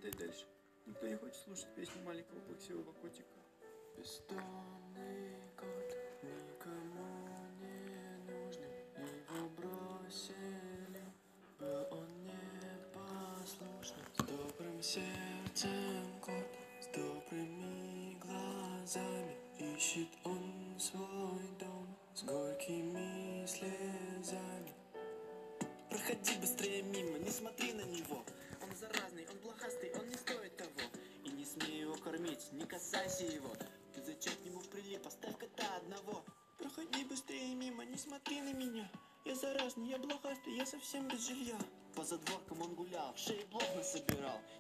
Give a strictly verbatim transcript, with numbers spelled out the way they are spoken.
погнали дальше. Никто не хочет слушать песню маленького плаксивого котика. Бездомный кот, никому не нужный, его бросили, был он непослушным. С добрым сердцем кот, с добрыми глазами, ищет он свой дом с горькими слезами. Проходи быстрее мимо, не смотри на него. Он заразный, он блохастый, он не стоит того. И не смей его кормить, не касайся его. Ты зачем к нему прилип, оставь кота одного. Проходи быстрее мимо, не смотри на меня. Я заразный, я блохастый, я совсем без жилья. По задворкам он гулял, в шее блох насобирал.